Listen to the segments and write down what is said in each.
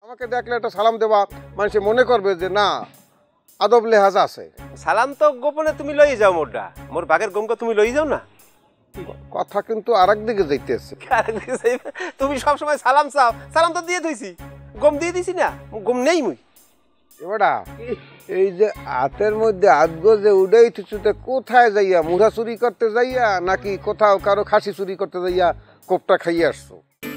আমাকে দেখলে একটা সালাম দেবা, মানুষ মনে করবে যে না আদব লেহাজ আছে। সালাম তো গোপনে তুমি লই যাও, মোরটা মোর বাগের গমকে তুমি লই যাও না। কথা কিন্তু আরেক দিকে যাইতেছে। তুমি সব সময় সালাম চাও, সালাম তো দিয়ে দিছি, গম দিয়ে দিছি না, গম নেই মুই। এবারা এই যে হাতের মধ্যে আদগো যে উড়াই থুতে কোথায় যাইয়া, মুড়া চুরি করতে যাইয়া নাকি কোথাও কারো খাসি চুরি করতে যাইয়া কোপটা খাইয়ে আসছো?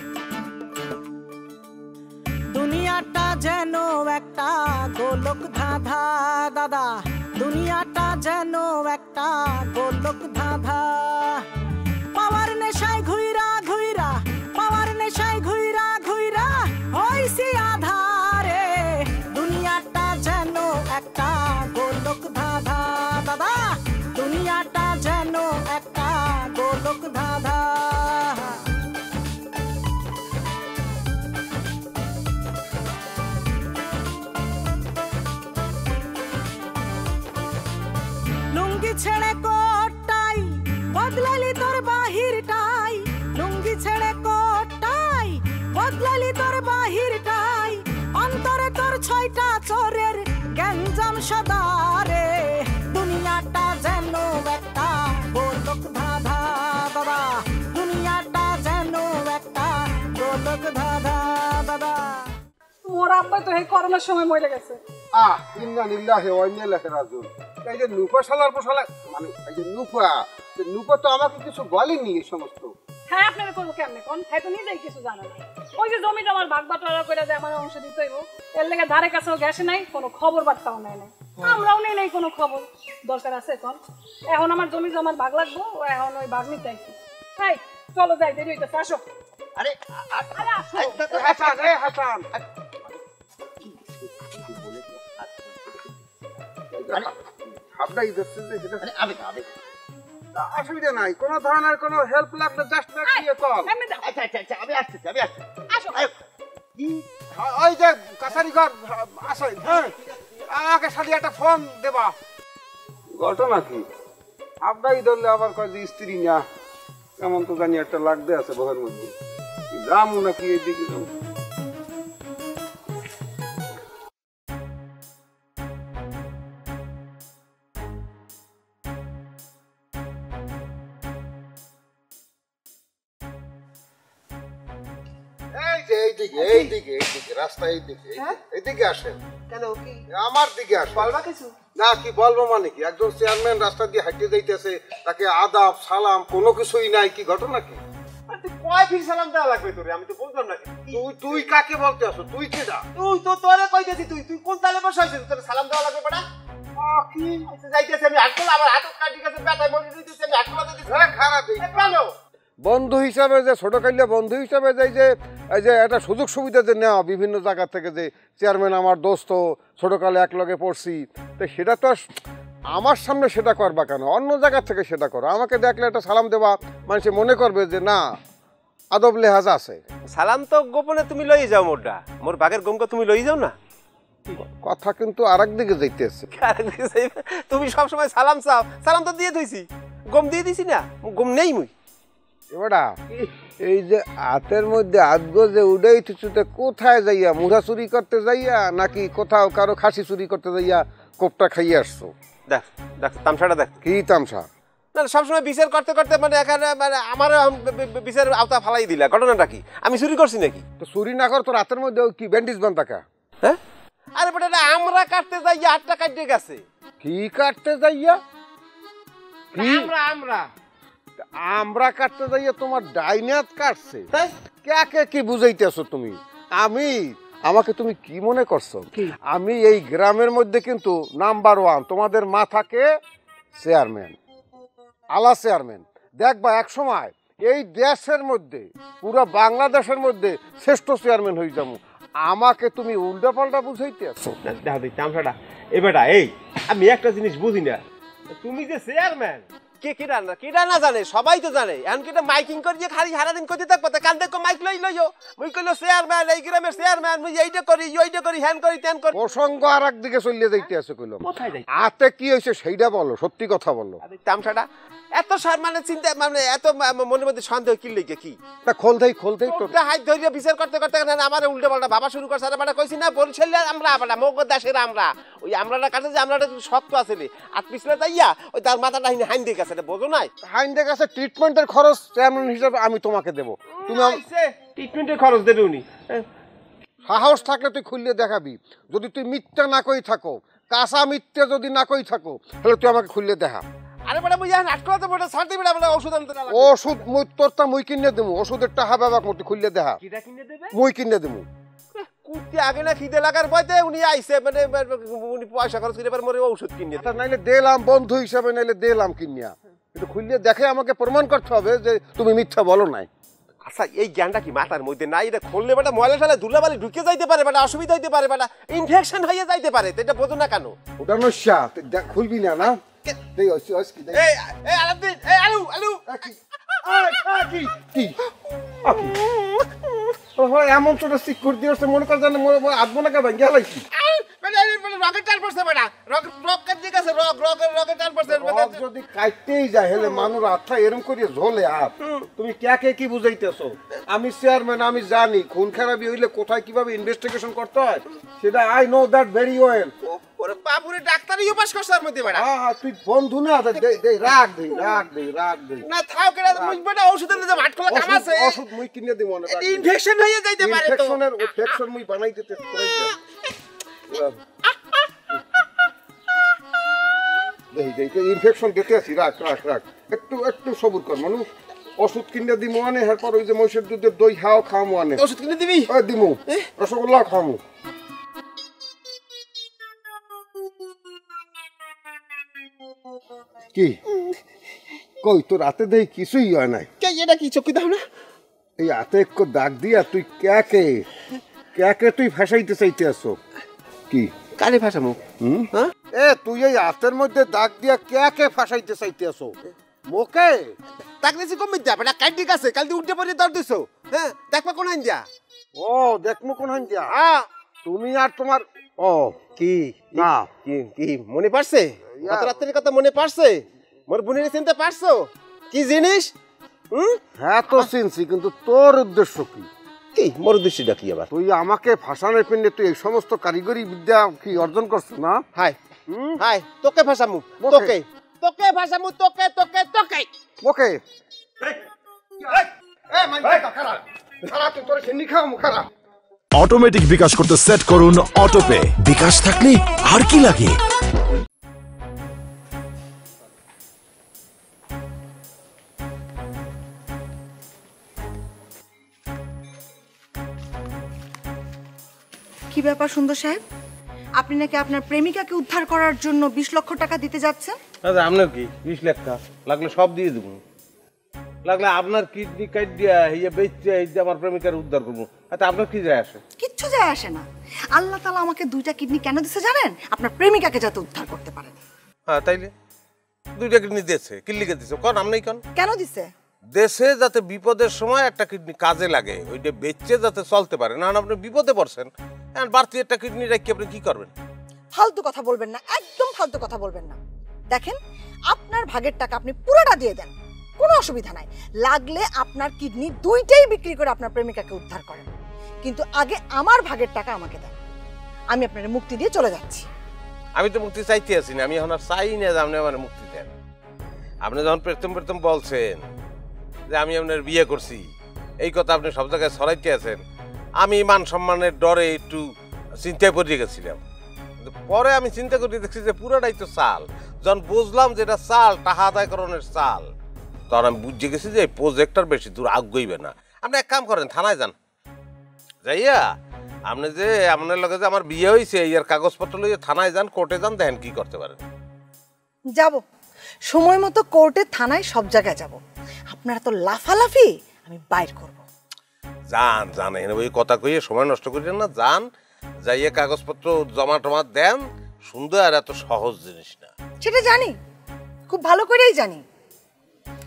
দুনিয়াটা যেন একটা গোলক ধাঁধা দাদা, দুনিয়াটা যেন একটা গোলক ধাঁধা। পাওয়ার নেশায় ঘুইরা ঘুইরা, পাওয়ার নেশায় ঘুইরা ঘুইরা হইছি আধারে। দুনিয়াটা যেন একটা গোলক ধাঁধা দাদা, দুনিয়াটা যেন একটা গোলক ধাঁধা। লুঙ্গি ছেড়ে কোটটাই বদলালি তোর বাহিরটাই, লুঙ্গি ছেড়ে কোটটাই বদলালি তোর বাহিরটাই। অন্তরে তোর ছয়টা চোরের গ্যাঞ্জাম সদারে। দুনিয়াটা যেন একটা গোলক ধাঁধা দাদা, দুনিয়াটা যেন একটা গোলক ধাঁধা দাদা। মোর আব্বা তো এই করোনার সময় মরে গেছে। ইন্না লিল্লাহি ওয়া ইন্না ইলাইহি রাজিউন। এই যে নুপা শালার পোশালা, মানে এই যে নুপা তো আমাকে কিছু বলেনি এই সমস্ত। হ্যাঁ আপনারা করবো কেমনে কোন, হ্যাঁ তো নিজেই কিছু জানে না। ওই যে জমিটা আমার ভাগ বাটোয়ারা করে যে আমার অংশ দিতে হইব, এর লেগে ধারে কাছেও গেছে নাই, কোনো খবর বার্তাও নেয় নাই, আমরাও নেই নাই কোনো খবর। দরকার আছে এখন, এখন আমার জমি জমার ভাগ লাগবো, এখন ওই ভাগ নিতে আইছি। হ্যাঁ চলো যাই, দেরি হইতেছে, আসো। আরে আরে আসো। হাসান হাসান, আপনাই দেখছেন যে সেটা অসুবিধা নাই, কোনো ধরনের কোনো হেল্প লাগলে জাস্ট দিয়ে কল। আচ্ছা আমি আসতেছি, আসো। ওই যে কাছারি ঘর আসে, হ্যাঁ আমাকে সাথে একটা ফোন দেবা। ঘটনা কি আপনাই ধরলে আবার কয় যে স্ত্রী না, কেমন তো জানি একটা লাগতে আছে বহের মধ্যে, যাবো নাকি এইদিকে যাবো। রাস্তা এইদিকে আসেন। কেন কি আমার দিকে আসেন। বলবা কিছু না, কি বলবো মানে কি, একজন চেয়ারম্যান রাস্তা দিয়ে হাঁটিয়ে যাইতেছে, তাকে আদাব সালাম কোনো কিছুই নাই, কি ঘটনা কি? কয় ফির সালাম দেওয়া লাগবে তোরে, আমি তো বুঝলাম না। তুই কাকে বলতে আসো? তুই কেডা? তুই তো তোরে কইতেছি, তুই কোন তালে বসে আছিস, তোর সালাম দেওয়া লাগবে বেটা। কি যাইতেছি আমি হাত আমার হাত কাটি গেছে, ব্যথায় মরে দিতেছি, আমি হাত তোলা দিতেছি। খারাপ কেন বন্ধু হিসাবে যে ছোট কাইলে বন্ধু হিসাবে যাই যে এই যে একটা সুযোগ সুবিধা যে নেওয়া বিভিন্ন জায়গা থেকে, যে চেয়ারম্যান আমার দোস্ত, ছোটকালে এক লগে পড়ছি, তো সেটা তো আমার সামনে সেটা করবা কেন, অন্য জায়গা থেকে সেটা করো। আমাকে দেখলে একটা সালাম দেবা, মানুষ মনে করবে যে না আদব লেহাজ আছে। সালাম তো গোপনে তুমি লই যাও, মোরটা মোর বাগের গমকে তুমি লই যাও না। কথা কিন্তু আরেক দিকে যাইতেছে। তুমি সব সময় সালাম চাও, সালাম তো দিয়ে দিছি, গম দিয়ে দিছি না, গম নেই মুই। এবারা এই যে হাতের মধ্যে আদগো যে উড়াই থুতে কোথায় যাইয়া, মুড়া চুরি করতে যাইয়া নাকি কোথাও কারো খাসি চুরি করতে যাইয়া কোপটা খাইয়ে আসছো? দেখ দেখ তামসাটা দেখ। কি তামসা? না সবসময় বিচার করতে করতে মানে এখানে মানে আমার বিচারের আওতা ফালাই দিলা, ঘটনাটা কি? আমি চুরি করছি নাকি? তো চুরি না কর, তোর হাতের মধ্যে কি ব্যান্ডেজ বান থাকা? হ্যাঁ আরে বেটা, আমরা কাটতে যাইয়া হাতটা কাটতে গেছে। কি কাটতে যাইয়া? কি আমরা আমরা কাটতে যাইয়া তোমার ডাইনাত কাটছে? কাকে কি বুঝাইতেছো তুমি? আমাকে তুমি কি মনে করছো? আমি এই গ্রামের মধ্যে কিন্তু নাম্বার 1, তোমাদের মাথাকে চেয়ারম্যান, আলা চেয়ারম্যান। দেখবা এক সময় এই দেশের মধ্যে, পুরো বাংলাদেশের মধ্যে শ্রেষ্ঠ চেয়ারম্যান হয়ে যাবো। আমাকে তুমি উল্টা পাল্টা বুঝাইতে আছো। তামসাটা এ বেটা, এই আমি একটা জিনিস বুঝি না, তুমি যে চেয়ারম্যান, কেডা না জানে সবাই তো জানে এখন কেটা মাইকিং করে যে খালি সারাদিন করতে থাকবো তা কান্দে মাইক লইও মুই কইলো চেয়ারম্যান এই গ্রামের চেয়ারম্যান মুই এইটা করি ওইটা করি হ্যান করি তেন করি প্রসঙ্গ আর একদিকে চলিয়ে যাইতে আছে কইলাম কোথায় যাই আতে কি হয়েছে সেইটা বলো, সত্যি কথা বলো। তামসাটা এত মানে চিন্তা মানে এত মনের মধ্যে সন্দেহ কি লেগে কি তা খোলতেই তো হাত ধরিয়ে বিচার করতে করতে আমার উল্টো পাল্টা ভাবা শুরু করছে আর বাটা কইছি না বরিশালে আমরা বাটা মগ দাসের আমরা ওই আমরাটা কাছে যে আমরাটা শক্ত আছে আর পিছলে তাইয়া ওই তার মাথাটা হাইন দিয়ে গেছে বোঝো নাই হাইন্ডের কাছে ট্রিটমেন্টের খরচ চেয়ারম্যান হিসেবে আমি তোমাকে দেবো, তুমি ট্রিটমেন্টের খরচ দেবে উনি সাহস থাকলে তুই খুললে দেখাবি। যদি তুই মিথ্যা না কই থাকো, কাঁচা মিথ্যা যদি না কই থাকো, তাহলে তুই আমাকে খুললে দেখা। আরে বড় মুই এখন আটকা তো বড় সার্টিফিকেট আমরা ওষুধ আনতে না ওষুধ মুই তোরটা মুই কিনে দেবো, ওষুধের টাকা বাবাক মতো খুললে দেখা। কিটা কিনে দেবে মুই কিনে দেবো। কুত্তি আগে না খিদে লাগার পয়তে উনি আইছে মানে উনি পয়সা খরচ করে এবার মরে ওষুধ কিনে আচ্ছা নাইলে দিলাম বন্ধু হিসাবে, নাইলে দিলাম কিনিয়া, কিন্তু খুললে দেখে আমাকে প্রমাণ করতে হবে যে তুমি মিথ্যা বলো নাই। আচ্ছা এই জ্ঞানটা কি মাথার মধ্যে নাই? এটা খুললে বেটা ময়লা ঠেলা ধুলাবালি ঢুকে যাইতে পারে, বেটা অসুবিধা হইতে পারে, বেটা ইনফেকশন হয়ে যাইতে পারে, তো এটা বোঝো না কেন? ওটা নস্যা খুলবি না না দেই ওই কি দেই এই এই আলাদিন এই আলু আলু কি কি ও হয় এমন ছোট সিকিউর দিয়েছে মনে কর জানে মোর আদমনাকে ভাঙিয়া লাইছি। রকেট টান পড়ছে বেটা, রকেট দিকে আছে রকেট টান পড়ছে। যদি কাটতেই যায় হেলে মানুষ আঠা এরম করে ঝোলে আর তুমি কে কি বুঝাইতেছো? আমি চেয়ারম্যান, আমি জানি খুন খারাপি হইলে কোথায় কিভাবে ইনভেস্টিগেশন করতে হয় সেটা I know that very well. ওরে বাপুরে ডাক্তারিও পাস করছার মধ্যে বেটা। হ্যাঁ তুই বন্ধু না দে রাখ দে না থাও কেডা মুই বেটা ওষুধের যে ভাটকলা কাম আছে ওষুধ মুই কিনে দেব না, ইনফেকশন হয়ে যাইতে পারে তো। ইনফেকশন মুই বানাই দিতে ইনফেকশন দিতে আছি, রাখ একটু সবুর কর মানুষ। ওষুধ কিনে দিমু আনে, এরপর ওই যে মহিষের দুধের দই খাওয়ামু আনে। ওষুধ কিনে দিবি? দিমু, রসগোল্লা খাওয়ামু। কি কই তোর হাতে দেই কিছুই হয় নাই? এটা কি চোখে দাও না? এই হাতে একটু দাগ দিয়া তুই কে তুই ফাঁসাইতে চাইতে আসো? কি কারে ফাঁসামু? হ্যাঁ এ তুই এই হাতের মধ্যে দাগ দিয়া কে ফাঁসাইতে চাইতে আসো? মোকে দাগ দিছি কমই যা বেটা, কাইটি কাছে কাল দি উঠে পড়ে দৌড় দিছো। হ্যাঁ দেখবা কোন হান যা? ও দেখমু কোন হান যা? হ্যাঁ তুমি আর তোমার ও কি না কি মনে পড়ছে? গত রাতের কথা মনে পড়ছে? মোর বোনের চিনতে পারছো কি জিনিস? হ্যাঁ তো চিনছি, কিন্তু তোর উদ্দেশ্য কি? কি মোর উদ্দেশ্যটা কি আবার? তুই আমাকে ফাঁসানোর পিনে তুই এই সমস্ত কারিগরি বিদ্যা কি অর্জন করছিস না? হাই তোকে ফাঁসামু, তোকে ফাঁসামু, তোকে ওকে তোর খেন্ডি খাওয়ামু খারা। অটোমেটিক বিকাশ করতে সেট করুন অটোপে। বিকাশ থাকলে আর কি লাগে? কি ব্যাপার সুন্দর সাহেব, আপনি নাকি আপনার প্রেমিকাকে উদ্ধার করার জন্য 20 লক্ষ টাকা দিতে যাচ্ছেন? দাদা আপনার কি 20 লাখ টাকা লাগলে সব দিয়ে দেবো, লাগলে আপনার কিডনি কাট দিয়া ইয়ে বেচতে এই যে আমার প্রেমিকার উদ্ধার করবো, আচ্ছা আপনার কি যায় আসে? কিচ্ছু যায় আসে না। আল্লাহ তাআলা আমাকে 2টা কিডনি কেন দিছে জানেন? আপনার প্রেমিকাকে যাতে উদ্ধার করতে পারেন। হ্যাঁ তাইলে 2টা কিডনি দিয়েছে, কি লিখে দিছে কোন? আপনি কোন কেন দিছে? দেশে যাতে বিপদের সময় একটা কিডনি কাজে লাগে, ওইটা বেচে যাতে চলতে পারে। না আপনি বিপদে পড়ছেন, এখন বাড়তি একটা কিডনি রাখি আপনি কি করবেন? ফালতু কথা বলবেন না, একদম ফালতু কথা বলবেন না। দেখেন আপনার ভাগের টাকা আপনি পুরোটা দিয়ে দেন, কোনো অসুবিধা নাই। লাগলে আপনার কিডনি 2টাই বিক্রি করে আপনার প্রেমিকাকে উদ্ধার করেন, কিন্তু আগে আমার ভাগের টাকা আমাকে দেন। আমি আপনার মুক্তি দিয়ে চলে যাচ্ছি। আমি তো মুক্তি চাইতে আছি না, আমি এখন আর চাই না যে আপনি আমার মুক্তি দেন। আপনি যখন প্রথম বলছেন যে আমি আপনার বিয়ে করছি, এই কথা আপনি সব জায়গায় ছড়াইতে আছেন, আমি মান সম্মানের ডরে একটু চিন্তায় পড়ে গেছিলাম। পরে আমি চিন্তা করে দেখছি যে পুরোটাই তো চাল। যখন বুঝলাম যে এটা চাল, টাকা আদায়করণের চাল, তখন আমি বুঝে গেছি যে এই প্রজেক্টটার বেশি দূর আগাইবে না। আপনি এক কাম করেন, থানায় যান, যাইয়া আপনি যে আপনার লগে যে আমার বিয়ে হয়েছে এর কাগজপত্র লইয়া থানায় যান, কোর্টে যান, দেখেন কি করতে পারেন। যাব সময় মতো কোর্টে, থানায়, সব জায়গায় যাব। আপনারা তো লাফালাফি আমি বাইর করব। যান এনে ওই কথা কইয়ে সময় নষ্ট করেন না, যান, যাইয়ে কাগজপত্র জমা টমা দেন। সুন্দর আর এত সহজ জিনিস না। সেটা জানি, খুব ভালো করেই জানি,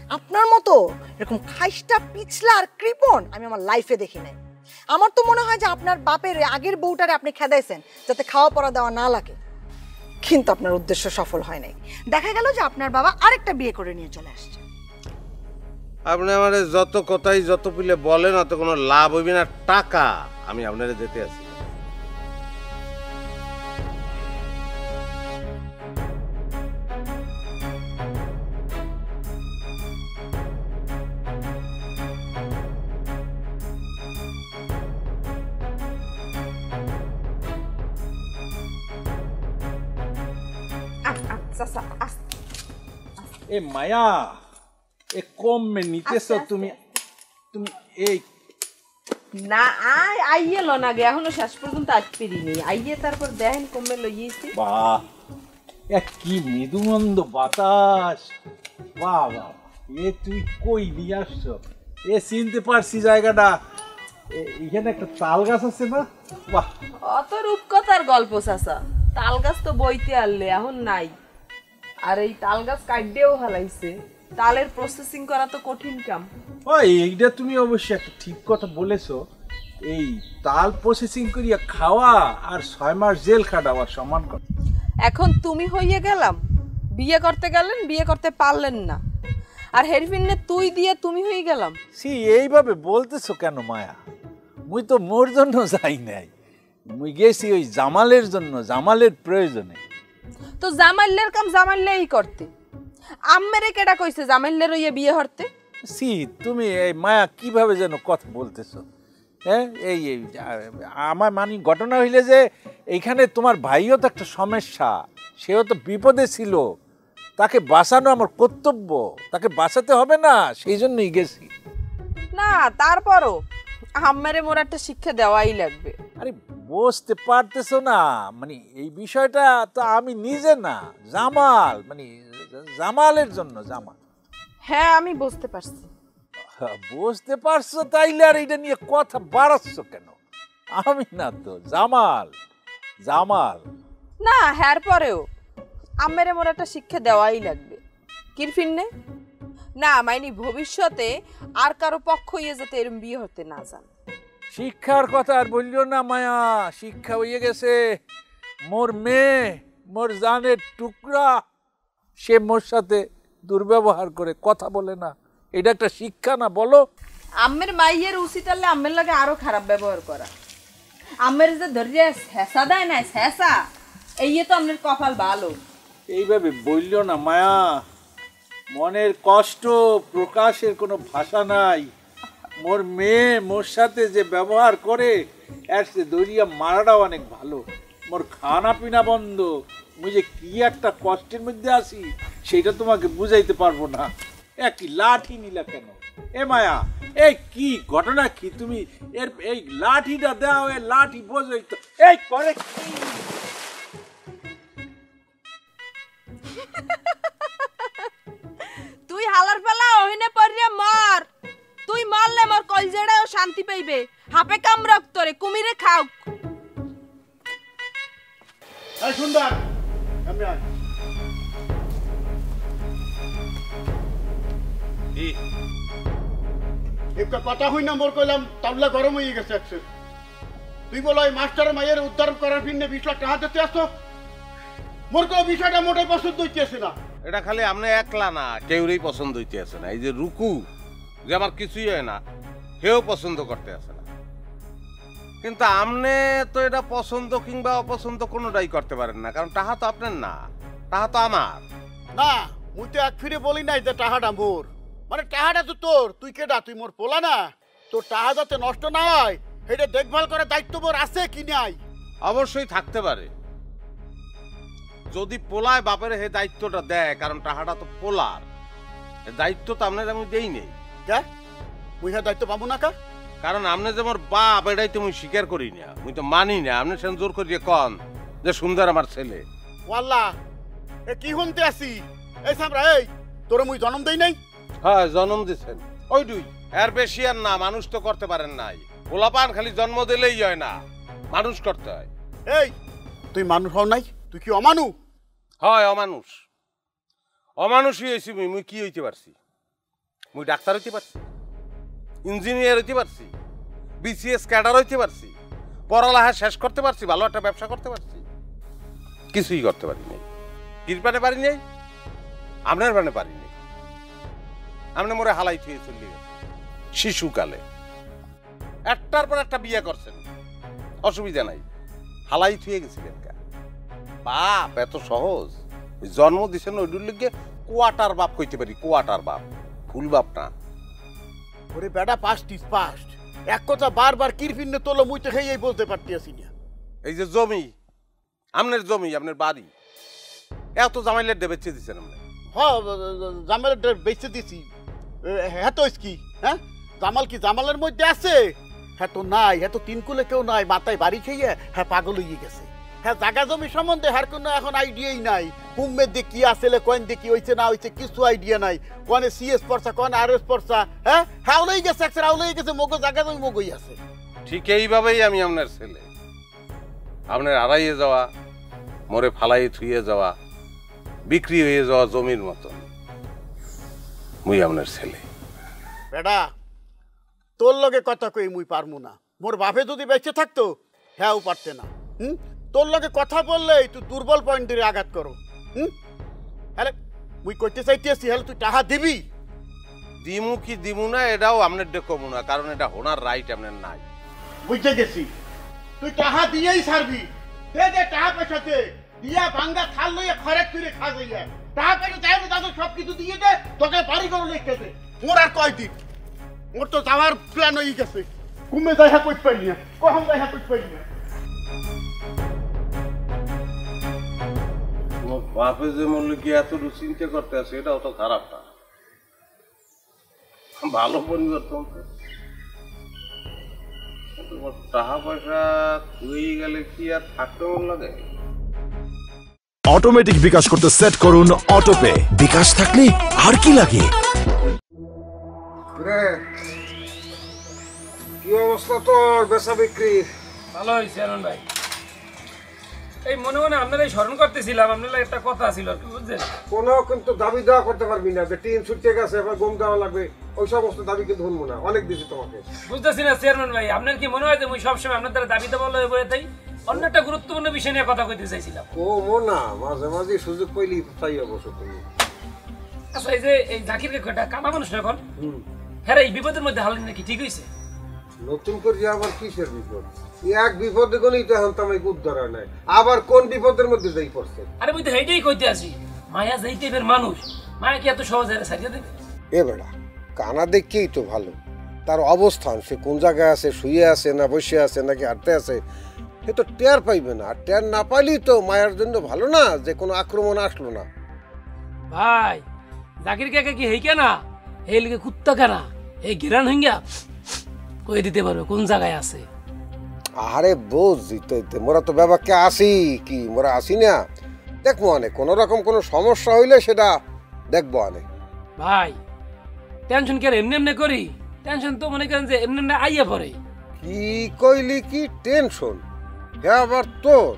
আপনার মতো এরকম খাইস্টা পিছলা আর কৃপণ আমি আমার লাইফে দেখি নাই। আমার তো মনে হয় যে আপনার বাপের আগের বউটারে আপনি খেদাইছেন যাতে খাওয়া পড়া দেওয়া না লাগে, কিন্তু আপনার উদ্দেশ্য সফল হয় নাই। দেখা গেল যে আপনার বাবা আরেকটা বিয়ে করে নিয়ে চলে আসছে। আপনি আমার যত কথাই যত পিলে বলেন অত কোনো লাভ হইবে না, টাকা আমি আপনারে দিতে আছি। এ মায়া, এ কমে নিতেছ তুমি? তুমি এই না আইয়ে লো না গে, এখনো শেষ পর্যন্ত আসপিরিনি। আইয়ে তারপর দেখেন কমে লইয়েছি। বাহ, এ কি মৃদুমন্দ বাতাস! বাহ বাহ, এ তুই কই নিয়ে আসছ? এ চিনতে পারছি জায়গাটা। এখানে একটা তাল গাছ আছে না? বাহ, অত রূপকথার গল্প চাচা, তাল গাছ তো বইতে আনলে এখন নাই। আর এই তাল গাছ কাটতেও হালাইছে, তালের প্রসেসিং করা তো কঠিন কাম। এইটা তুমি অবশ্যই একটা ঠিক কথা বলেছো। এই তাল প্রসেসিং করিয়া খাওয়া আর 6 মাস জেল খাটাওয়া সমান কথা। এখন তুমি হইয়ে গেলাম, বিয়ে করতে গেলেন, বিয়ে করতে পারলেন না, আর হেরফিনে তুই দিয়ে তুমি হয়ে গেলাম। এইভাবে বলতেছো কেন মায়া? মুই তো মোর জন্য যাই নাই, মুই গেছি ওই জামালের জন্য, জামালের প্রয়োজনে। তো জামাইলের কাম জামাইলেই করতে, আম্মেরে কেডা কইছে জামাইলের হইয়া বিয়ে হরতে? তুমি এই মায়া কিভাবে যেন কথা বলতেছো? হ্যাঁ, এই আমার মানে ঘটনা হইলে যে এইখানে তোমার ভাইও তো একটা সমস্যা, সেও তো বিপদে ছিল, তাকে বাঁচানো আমার কর্তব্য, তাকে বাঁচাতে হবে না, সেই জন্যই গেছি। না তারপরও আম্মারে মোর একটা শিক্ষা দেওয়াই লাগবে। আরে বুঝতে পারতেছো না, মানে এই বিষয়টা তো আমি নিজে না, জামাল, মানে জামালের জন্য। জামাল, হ্যাঁ আমি বুঝতে পারছি। বুঝতে পারছো, তাইলে আর এটা নিয়ে কথা বাড়াচ্ছ কেন? আমি না তো, জামাল। জামাল না, হ্যার পরেও আম্মারে মোর একটা শিক্ষা দেওয়াই লাগবে। কিরফিনে না মাইনি ভবিষ্যতে আর কারো পক্ষ হইয়ে যাতে এরম বিয়ে হতে না যান। শিক্ষার কথা আর বললো না মায়া, শিক্ষা হয়ে গেছে। মোর মেয়ে, মোর জানের টুকরা, সে মোর সাথে দুর্ব্যবহার করে, কথা বলে না, এটা একটা শিক্ষা না বলো? আম্মের মাইয়ের উচিত হলে আম্মের লাগে আরো খারাপ ব্যবহার করা। আম্মের যে ধরিয়ে হেসা দেয় না, হেসা, এই তো আপনার কপাল ভালো। এইভাবে বললো না মায়া, মনের কষ্ট প্রকাশের কোনো ভাষা নাই। মোর মেয়ে মোর সাথে যে ব্যবহার করে, এর সে দরিয়া মারাটাও অনেক ভালো। মোর খানা পিনা বন্ধ, মুই যে কি একটা কষ্টের মধ্যে আছি সেটা তোমাকে বুঝাইতে পারবো না। একই লাঠি নিলা কেন? এ মায়া, এই কি ঘটনা কি? তুমি এর এই লাঠিটা দাও, এ লাঠি বোঝাই তো, এই করে কি? তুই হালার ফেলা ওহিনে পড়িয়া মর, তুই মরলে মোর কলজেড়াও শান্তি পাইবে। হাপে কাম রক্ত রে, কুমিরে খাও। এই সুন্দর, সামনে আয়। একটা কথা হই না, মোর কইলাম তাবলা গরম হয়ে গেছে একশো। তুই বলো ওই মাস্টার মাইয়ের উদ্ধার করার জন্য 20 লাখ টাকা দিতে আসতো? মোর কোনো বিষয়টা মোটেই পছন্দ হইতেছে না। এটা খালি আপনি একলা না, কেউরই পছন্দ হইতে আছে না। এই যে রুকু, যে আমার কিছুই হয় না, কেউ পছন্দ করতে আছে না। কিন্তু আপনি তো এটা পছন্দ কিংবা অপছন্দ কোনোটাই করতে পারেন না, কারণ টাহা তো আপনার না, টাহা তো আমার। না, মুই তো এক ফিরে বলি নাই যে টাকাটা মোর, মানে টাকাটা তো তোর। তুই কেডা? তুই মোর পোলা না? তোর টাকা যাতে নষ্ট না হয় এটা দেখভাল করার দায়িত্ব মোর আছে কি নাই? অবশ্যই থাকতে পারে, যদি পোলায় বাপের হে দায়িত্বটা দেয়, কারণ টাকাটা তো পোলার, দায়িত্ব তো আপনার আমি দেই নেই। মুই হ্যাঁ দায়িত্ব পাবো না কা? কারণ আপনি যে আমার বাপ এটাই তো মুই স্বীকার করি না, মুই তো মানি না। আপনি সেন জোর করিয়ে কন যে সুন্দর আমার ছেলে। ওয়াল্লা, এ কি শুনতে আসি? এই সামরা, এই তোরে মুই জন্ম দেই নাই? হ্যাঁ জন্ম দিচ্ছেন, ওই দুই, এর বেশি আর না। মানুষ তো করতে পারেন নাই, পোলাপান খালি জন্ম দিলেই হয় না, মানুষ করতে হয়। এই তুই মানুষ হও নাই? তুই কি অমানু? হয় অমানুষ, অমানুষই হয়েছি মুই। মুই কি হইতে পারছি? মুই ডাক্তার হইতে পারছি, ইঞ্জিনিয়ার হইতে পারছি, বিসিএস ক্যাডার হইতে পারছি, পড়ালেখা শেষ করতে পারছি, ভালো একটা ব্যবসা করতে পারছি, কিছুই করতে পারি নাই। কিরপানে পারি নাই, আপনার পানে পারি নাই। আপনি মোরে হালাই থুয়ে চলে গেছে শিশুকালে, একটার পর একটা বিয়ে করছেন, অসুবিধা নাই, হালাই থুয়ে গেছিলেন। বাপ এত সহজ, জন্ম দিছেন ওইডুর লিগে কোয়াটার বাপ কইতে পারি, কোয়াটার বাপ, ফুল বাপ না। ওরে বেটা পাস্ট ইজ পাস্ট, এক কথা বারবার কিরফিনে তোলো মুই তো খেয়েই বলতে পারতেছি না। এই যে জমি, আপনার জমি, আপনার বাড়ি, এত জামাইলের ডে বেচে দিচ্ছেন আপনি। হ্যাঁ জামালের বেচে দিছি। হ্যাঁ তো কি, হ্যাঁ জামাল কি জামালের মধ্যে আছে? হ্যাঁ তো নাই, হ্যাঁ তো তিন কুলে কেউ নাই, মাথায় বাড়ি খেয়ে হ্যাঁ পাগল হয়ে গেছে। হ্যাঁ জায়গা জমি সম্বন্ধে হ্যার কোনো এখন আইডিয়াই নাই। কুম্মের দিয়ে কি আসলে, কোন দিয়ে কি হয়েছে না হয়েছে কিছু আইডিয়া নাই। কোনে সিএস পড়ছা, কোন আরএস পড়ছা, হ্যাঁ হাওলেই গেছে, একসার হাওলেই গেছে, মগো জায়গা জমি মগই আছে। ঠিক এইভাবেই আমি আপনার ছেলে, আপনার আড়াইয়ে যাওয়া, মোরে ফালাই থুয়ে যাওয়া, বিক্রি হয়ে যাওয়া জমির মতন মুই আপনার ছেলে। বেটা তোর লগে কথা কই মুই পারমু না। মোর বাপে যদি বেঁচে থাকতো হ্যাঁও পারতে না। তোর লগে কথা বললেই তুই দুর্বল পয়েন্ট ধরে আঘাত করো। হ্যাঁ মুই কইতে চাইতেছি, হ্যাঁ তুই টাকা দিবি? দিমু কি দিমু না এটাও আপনার কমু না, কারণ এটা হোনার রাইট আপনার নাই। বুঝতে গেছি, তুই টাকা দিয়েই ছাড়বি। দে দে টাকা পয়সা দে, দিয়া ভাঙ্গা খাল লইয়া খরেক তুই খা যাইয়া টাকা পয়সা চাইবে, তাদের সব কিছু দিয়ে দে, তোকে বাড়ি করে লিখতে দে। মোর আর কয় দিন, মোর তো যাওয়ার প্ল্যান হয়ে গেছে। ঘুমে দেখা করতে পারি না, কখন দেখা করতে পারি না। বাপে যে মূল্য কি এত চিন্তা করতে আছে, এটাও তো খারাপ না, ভালো পরিবর্তন। টাকা পয়সা হয়ে গেলে কি আর থাকতে মন লাগে? অটোমেটিক বিকাশ করতে সেট করুন অটোপে। বিকাশ থাকলে আর কি লাগে? কি অবস্থা তোর বেচা বিক্রি? ভালো হয়েছে আনন্দ ভাই। এই মনে মনে আপনার এই স্মরণ করতেছিলাম, আপনার একটা কথা ছিল আর কি, বুঝছেন? কোনো কিন্তু দাবি দেওয়া করতে পারবি না, যে টিন ছুটে গেছে এবার গম দেওয়া লাগবে, ওই সমস্ত দাবি কিন্তু শুনবো না, অনেক দিছি তোমাকে। বুঝতেছি না চেয়ারম্যান ভাই, আপনার কি মনে হয় যে আমি সবসময় আপনার দ্বারা দাবি দেবো বলে তাই? অন্য একটা গুরুত্বপূর্ণ বিষয় নিয়ে কথা কইতে চাইছিলাম। ও মোনা, মাঝে মাঝে সুযোগ পাইলি তাই অবশ্য তুমি। আচ্ছা এই যে এই জাকিরকে কয়টা কামা মানুষ না এখন, হ্যাঁ এই বিপদের মধ্যে হালেন নাকি ঠিক হয়েছে? নতুন করে আবার কিসের বিপদ? এক বিপদে গেলেই তো এখন তামাই উদ্ধার হয় নাই, আবার কোন বিপদের মধ্যে যাই পড়ছে? আরে বুঝতে এইটাই কইতে আসি, মায়া যেই টাইপের মানুষ, মায়া কি এত সহজে সারিয়ে দেবে? এ বেড়া কানা দেখেই তো ভালো, তার অবস্থান, সে কোন জায়গায় আছে, শুয়ে আছে না বসে আছে নাকি হাঁটতে আছে, সে তো টের পাইবে না। আর টের না পাইলেই তো মায়ের জন্য ভালো না যে কোনো আক্রমণ আসলো না। ভাই জাকির কাকা কি হেই কেনা এই লিগে কুত্তা কেনা এই গিরান হইয়া কই দিতে পারবে কোন জায়গায় আছে? আরে বুঝছি তো, মোরা তো ব্যাপারকে আসি কি, মোরা আসি না, দেখবো অনেক কোনো রকম কোনো সমস্যা হইলে সেটা দেখবো অনেক। ভাই টেনশন কি আর এমনি এমনি করি? টেনশন তো মনে করেন যে এমনি এমনি আইয়া পড়ে। কি কইলি কি টেনশন? হ্যাঁ আবার তোর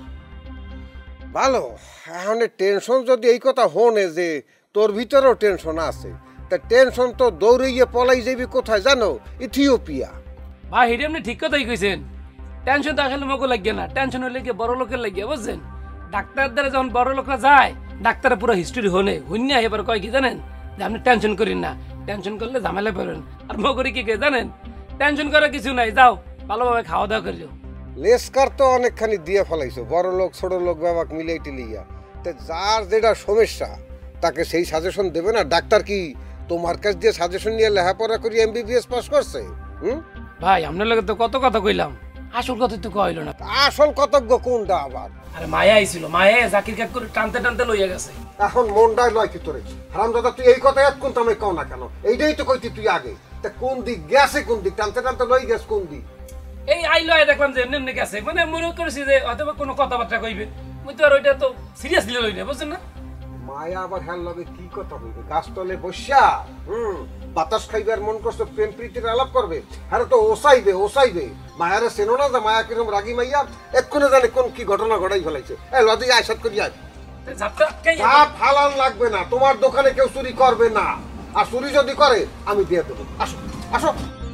ভালো এখন টেনশন যদি এই কথা হনে যে তোর ভিতরেও টেনশন আছে, তা টেনশন তো দৌড়িয়ে পলাই যাবি কোথায় জানো? ইথিওপিয়া। ভাই হিরে আপনি ঠিক কথাই কইছেন, টেনশন তো আসলে মগো লাগিয়ে না, টেনশন হলে কি বড় লোকের লাগিয়ে, বুঝছেন? ডাক্তার দ্বারা যখন বড় লোকরা যায়, ডাক্তারের পুরো হিস্ট্রি হনে হইনা এবার কয় কি জানেন, যে আপনি টেনশন করেন না, টেনশন করলে ঝামেলা পড়েন। আর মগরি কি কে জানেন, টেনশন করার কিছু নাই, যাও ভালোভাবে খাওয়া দাওয়া করিও। লেসকার তো অনেকখানি দিয়ে ফেলাইছো, বড় লোক ছোট লোক ব্যাপার মিলাই টিলিয়া, তা যার যেটা সমস্যা তাকে সেই সাজেশন দেবে না। ডাক্তার কি তোমার কাছ দিয়ে সাজেশন নিয়ে লেখাপড়া করি এমবিবিএস পাস করছে? ভাই আপনার লগে তো কত কথা কইলাম, আসল কথা তো কইলো না। আসল কতজ্ঞ কোনটা আবার? আরে মায়া আইছিল, মায়া জাকির কাক করে টানতে টানতে লইয়া গেছে। এখন মনটাই লয় কি তোরে? হারামজাদা তুই এই কথা কোন তুমি কও না কেন? এইটাই তো কইতি তুই আগে, তা কোন দিক গেছে, কোন দিক টানতে টানতে লই গেছে কোন দিক? এই আইলো দেখলাম যে এমনি এমনি গেছে, মানে মনে করছি যে হয়তো কোনো কথাবার্তা কইবে, মুই তো আর ওইটা তো সিরিয়াসলি লই না, বুঝছেন না? মায়া আবার হ্যাঁ লগে কি কথা বলবে? গাছতলে বসা বাতাস খাইবার মন করছে, প্রেম প্রীতির আলাপ করবে, হ্যাঁ তো ওসাইবে ওসাইবে। মায়ারে চেনো না যে মায়া কিরকম রাগি মাইয়া, এক্ষুনি জানে কোন কি ঘটনা ঘটাই ফেলাইছে। এই লদি আয়সাত করি আয়, ফালান লাগবে না, তোমার দোকানে কেউ চুরি করবে না, আর চুরি যদি করে আমি দিয়ে দেবো। আসো আসো।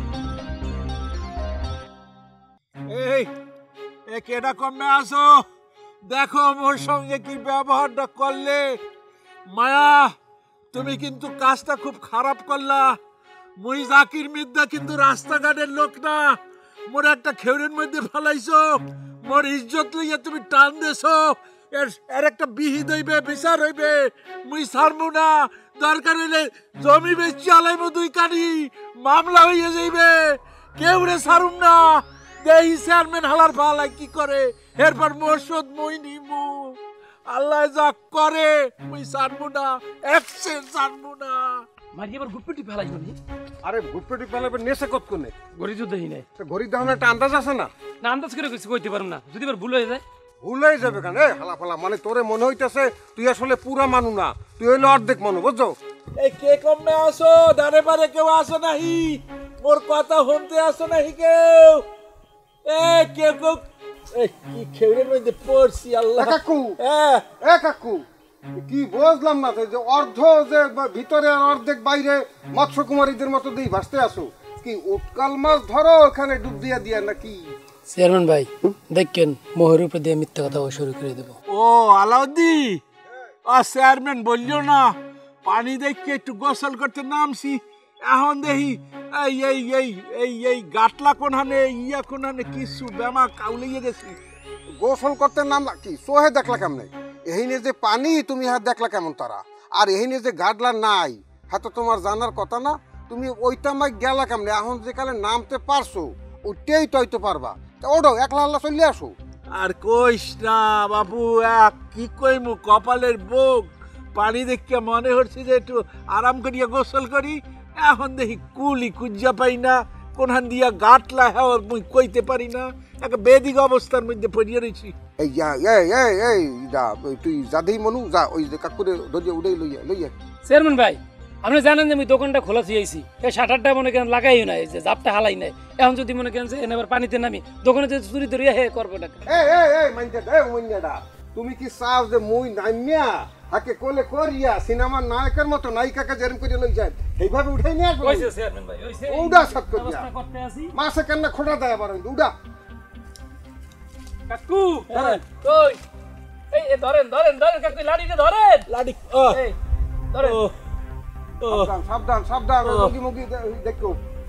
এই কেডা কমে আসো, দেখো মোর সঙ্গে কি ব্যবহারটা করলে। মায়া তুমি কিন্তু কাজটা খুব খারাপ করলা। মুই জাকির মিদ্দা কিন্তু রাস্তাঘাটের লোক না, মোর একটা খেউরের মধ্যে ফেলাইছো, মোর ইজ্জত লইয়া তুমি টান দেছো। এর একটা বিহিত হইবে, বিচার হইবে, মুই ছাড়বো না। দরকার হইলে জমি বেচি আলাইবো 2 কানি, মামলা হইয়া যাইবে, কেউরে ছাড়ুম না। এই চেয়ারম্যান হালার ভালাই কি করে, এরপর মোরশদ মই নিমু। আল্লাহ যা করে মুই ছাড়বো না, একসের ছাড়বো না। মারি এবার গুপ্পেটি ফেলাই বলি। আরে গুপ্পেটি ফেলাবে নেশে কত কোনে গড়ি যুদ্ধই নাই। গড়ি দাও না, একটা আন্দাজ আছে না? না আন্দাজ করে কিছু কইতে পারুম না, যদি এবার ভুল হয়ে যায়। ভুল হয়ে যাবে কেন? হালা ফালা মানে তোরে মনে হইতেছে তুই আসলে পুরা মানু না, তুই হইলে অর্ধেক মানু, বুঝছো? এই কে কমে আসো, দাঁড়ে পারে কেউ আসো নাহি, মোর কথা শুনতে আসো নাহি কেউ। কে কি খেউরের মধ্যে পড়ছি আল্লাহ। কাকু কাকু কি বুঝলাম না, যে অর্ধ যে ভিতরে আর অর্ধেক বাইরে মৎস্য কুমারীদের মতো দিয়ে ভাসতে আসো, কি উটকাল মাছ ধরো ওখানে ডুব দিয়া দিয়া নাকি? চেয়ারম্যান ভাই দেখেন মোহর উপরে দিয়ে মিথ্যা কথা শুরু করে দেব। ও আলাউদ্দি, চেয়ারম্যান বললো না পানি দেখে একটু গোসল করতে নামছি, এখন দেখি এই এই এই এই এই গাটলা কোনহানে ইয়া কোনহানে কিছু বেমা কাউলিয়ে গেছি। গোসল করতে নামলা কি সোহে দেখলা কেমনে? এহিনে যে পানি তুমি হাত দেখলা কেমন তারা, আর এহিনে যে গাডলা নাই হ্যাঁ তো তোমার জানার কথা না? তুমি ওইটা মাই গেলা কেমনে? এখন যে কালে নামতে পারছো ওইটাই তো পারবা, ওডো একলা আল্লাহ চলে আসো। আর কইস না বাবু, কি কইমু কপালের বোক, পানি দেখে মনে হচ্ছে যে একটু আরাম করিয়া গোসল করি, এখন দেখি কুলি কুজ্জা পাই না, কোনহান দিয়া গাটলা হ্যাঁ মুই কইতে পারি না, একটা বেদিক অবস্থার মধ্যে পড়িয়ে রয়েছি। এই তুই যাদেই মনু যা, ওই যে কাকুরে ধরিয়া উড়াই লইয়া। চেয়ারম্যান ভাই আপনি জানেন যে আমি দোকানটা খোলা থুয়েছি, এই শাটারটা মনে করেন লাগাই নাই, যে জাপটা হালাই নাই, এখন যদি মনে করেন যে এবার পানিতে নামি দোকানে যদি চুরি ধরিয়া হে করবো না। তুমি কি চাও যে মুই নামিয়া হাকে কোলে করিয়া সিনেমার নায়কের মতো নায়িকাকে যেরকম করে লই যায় এইভাবে উঠাই নিয়ে আসবো? হইছে চেয়ারম্যান ভাই, হইছে। উড়া সব করিয়া ব্যবস্থা করতে আসি। মাসে কেন খোটা দেয় আবার উড়া। কাকু কই এই ধরেন ধরেন ধরেন কাকু, লাড়িটা ধরেন। লাড়ি এই ধরেন। সাবধান সাবধান, মুগি মুগি দেখো।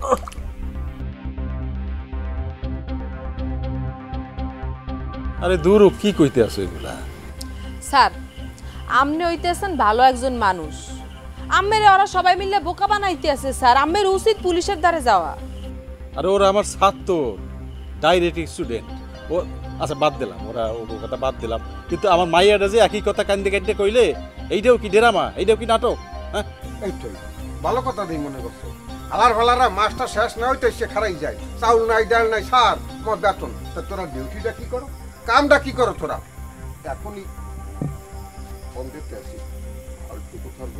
আরে দূর, কি কইতে আছো এগুলা? স্যার আমনে হইতেছেন ভালো একজন মানুষ, আম্মেরে ওরা সবাই মিলে বোকা বানাইতে আছে স্যার, আম্মের উচিত পুলিশের দ্বারে যাওয়া। আরে ওরা আমার ছাত্র, ডাইরেক্ট স্টুডেন্ট। ও আচ্ছা বাদ দিলাম, ওরা ও কথা বাদ দিলাম, কিন্তু আমার মাইয়াটা যে একই কথা কান্দে কান্দে কইলে, এইটাও কি ড্রামা, এইটাও কি নাটক? হ্যাঁ এইটাই ভালো কথা দিই মনে করছো। আলার ভালারা মাছটা শেষ না হইতে সে খারাই যায়, চাউল নাই ডাল নাই সার, তোমার বেতন। তা তোরা ডিউটিটা কি করো, কামটা কি করো তোরা? এখনই ফোন দিতে আসি আর টুকু থাকবো।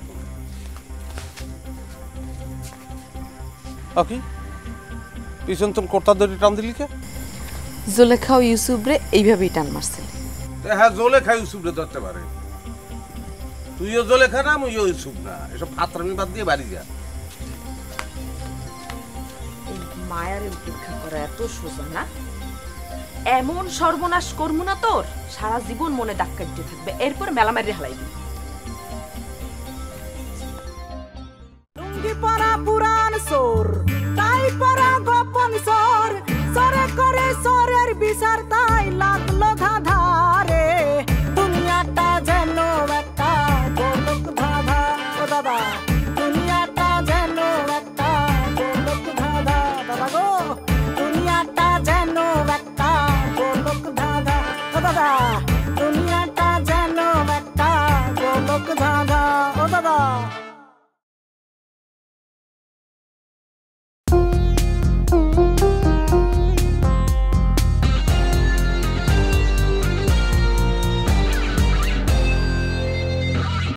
কি পিছন তোর কর্তা ধরে টান দিলি কে? জুলেখা ও ইউসুফ রে এইভাবেই টান মারছিল। হ্যাঁ জলেখা ইউসুফ রে ধরতে পারে, তুইও জলেখা না আমিও ইউসুফ না, এসব ফাতরামি বাদ দিয়ে বাড়ি যা। মায়ারে উপেক্ষা করা এত সোজা না, এমন সর্বনাশ করবো না তোর সারা জীবন মনে দাগ কাটতে থাকবে, এরপর মেলামারি হালাইবি। লুঙ্গি পরা পুরান সোর, তাই পরা গোপন সোর, সরে করে সোরের বিচার তাই লাগলো ধাধারে, দুনিয়াটা যেন একটা গোলক ধাঁধা। ও দাদা দুনিয়াটা যেন একটা গোলক ধাঁধা, দাদা গো দুনিয়াটা যেন একটা গোলক ধাঁধা। ও দাদা